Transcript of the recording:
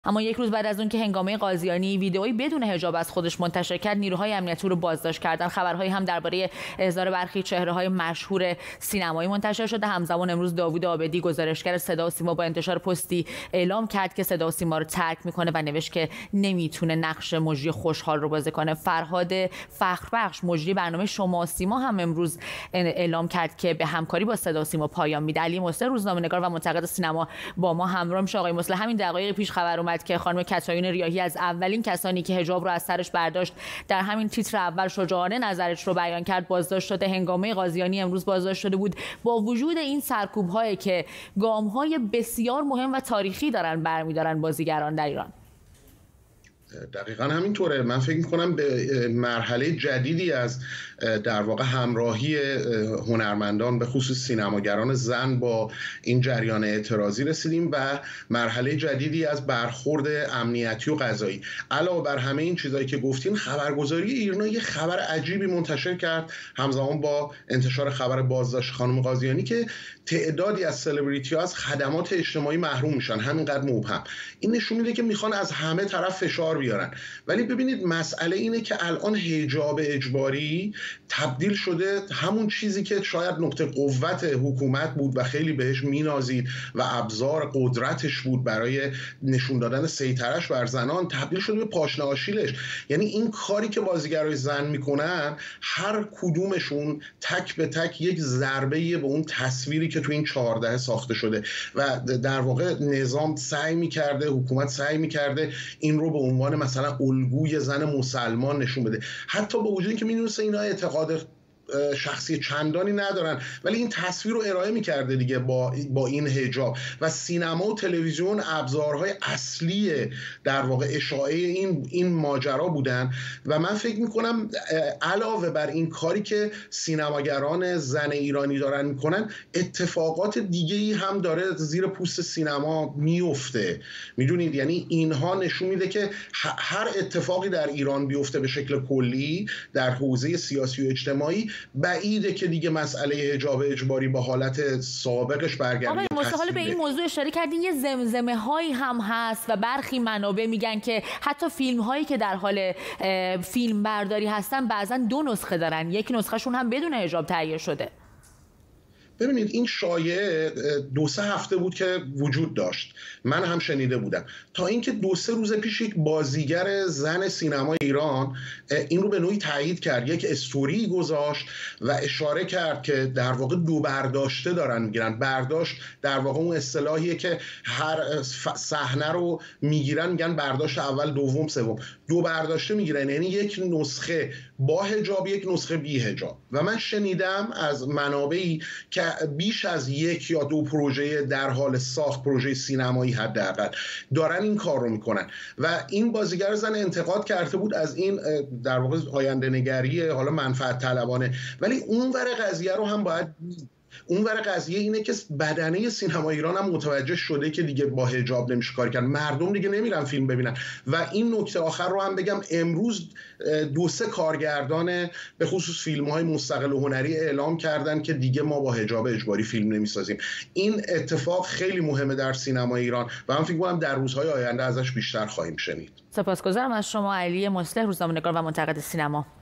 اما یک روز بعد از اون که هنگامه قاضیانی ویدئویی بدون حجاب از خودش منتشر کرد، نیروهای امنیتی رو بازداشت کردن. خبرهایی هم درباره احضار برخی چهره‌های مشهور سینمایی منتشر شده. همزمان امروز داوود عابدی، گزارشگر صدا و سیما، با انتشار پستی اعلام کرد که صدا و سیما رو ترک میکنه و نوشت که نمیتونه نقش مجری خوشحال رو بازی کنه. فرهاد فخربخش، مجری برنامه شما و سیما، هم امروز اعلام کرد که به همکاری با صدا و سیما پایان میده. علی مصلح، روزنامه‌نگار و منتقد سینما، با ما همراه میشه. آقای مصلح، همین دقایق پیش خبر اومد که خانم کاترین ریاحی از اولین کسانی که حجاب رو از سرش برداشت، در همین تیتر اول شجاعانه نظرش رو بیان کرد، بازداشت شده. هنگامه قاضیانی امروز بازداشت شده بود. با وجود این سرکوب‌هایی که گام‌های بسیار مهم و تاریخی دارن برمی‌دارن بازیگران در ایران. دقیقا همینطوره. من فکر میکنم به مرحله جدیدی از در واقع همراهی هنرمندان به خصوص سینماگران زن با این جریان اعتراضی رسیدیم و مرحله جدیدی از برخورد امنیتی و قضایی. علاوه بر همه این چیزایی که گفتین، خبرگزاری ایرنا یه خبر عجیبی منتشر کرد همزمان با انتشار خبر بازداشت خانم قاضیانی که تعدادی از سلبریتی‌ها از خدمات اجتماعی محروم میشن. همینقدر مبهم. این نشون میده که میخوان از همه طرف فشار بیارن. ولی ببینید، مسئله اینه که الان حجاب اجباری تبدیل شده همون چیزی که شاید نقطه قوت حکومت بود و خیلی بهش مینازید و ابزار قدرتش بود برای نشون دادن سیطره‌اش بر زنان، تبدیل شده به پاشنه آشیلش. یعنی این کاری که بازیگرای زن میکنن، هر کدومشون تک به تک یک ضربه‌ای به اون تصویری که تو این 14 ساخته شده و در واقع نظام سعی میکرده، حکومت سعی میکرده این رو به عنوان مثلا الگوی زن مسلمان نشون بده. حتی با وجود اینکه میدونسته اینا اعتقاد شخصی چندانی ندارن، ولی این تصویر رو ارائه میکرده دیگه با این حجاب. و سینما و تلویزیون ابزارهای اصلی در واقع اشاعه این ماجرا بودن. و من فکر میکنم علاوه بر این کاری که سینماگران زن ایرانی دارن میکنن، اتفاقات دیگه‌ای هم داره زیر پوست سینما میفته. میدونید، یعنی اینها نشون میده که هر اتفاقی در ایران بیفته به شکل کلی در حوزه سیاسی و اجتماعی، بعیده که دیگه مسئله حجاب اجباری با حالت سابقش برگرده. آقای مصلح، حالا به این موضوع اشاره کردین، یه زمزمه هایی هم هست و برخی منابع میگن که حتی فیلم هایی که در حال فیلم برداری هستن بعضا 2 نسخه دارن، یک نسخهشون هم بدون حجاب تهیه شده. ببینید، این شایعه 2-3 هفته بود که وجود داشت. من هم شنیده بودم، تا اینکه 2-3 روز پیش یک بازیگر زن سینما ایران این رو به نوعی تایید کرد، یک استوری گذاشت و اشاره کرد که در واقع 2 برداشته دارن میگیرن. برداشت در واقع اون اصطلاحیه که هر صحنه رو میگیرن، میگن برداشت اول، دوم، سوم. 2 برداشته میگیرن، یعنی یک نسخه با حجاب، یک نسخه بی حجاب. و من شنیدم از منابعی که بیش از 1 یا 2 پروژه در حال ساخت، پروژه سینمایی حداقل، دارن این کار رو میکنن. و این بازیگر زن انتقاد کرده بود از این در واقع آینده نگری حالا منفعت طلبانه. ولی اون ور قضیه رو هم باید، اون ور قضیه اینه که بدنه سینما ایران هم متوجه شده که دیگه با حجاب نمیشه کار کرد. مردم دیگه نمیرن فیلم ببینن. و این نکته آخر رو هم بگم، امروز 2-3 کارگردان به خصوص فیلم‌های مستقل و هنری اعلام کردن که دیگه ما با حجاب اجباری فیلم نمیسازیم. این اتفاق خیلی مهمه در سینما ایران و من فکر می‌کنم در روزهای آینده ازش بیشتر خواهیم شنید. سپاسگزارم از شما علی مصلح، روزنامه‌نگار و منتقد سینما.